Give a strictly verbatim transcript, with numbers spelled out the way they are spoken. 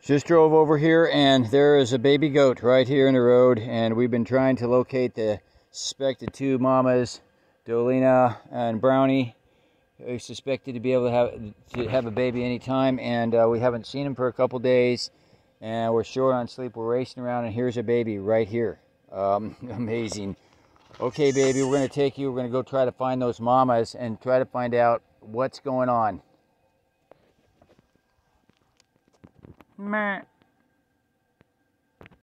Just drove over here and there is a baby goat right here in the road, and we've been trying to locate the suspected two mamas, Doeleena and Brownie. They're suspected to be able to have to have a baby anytime, and uh, we haven't seen them for a couple days, and we're short on sleep. We're racing around, and here's a baby right here. Um, amazing. Okay, baby, we're going to take you. We're going to go try to find those mamas and try to find out what's going on. Meh.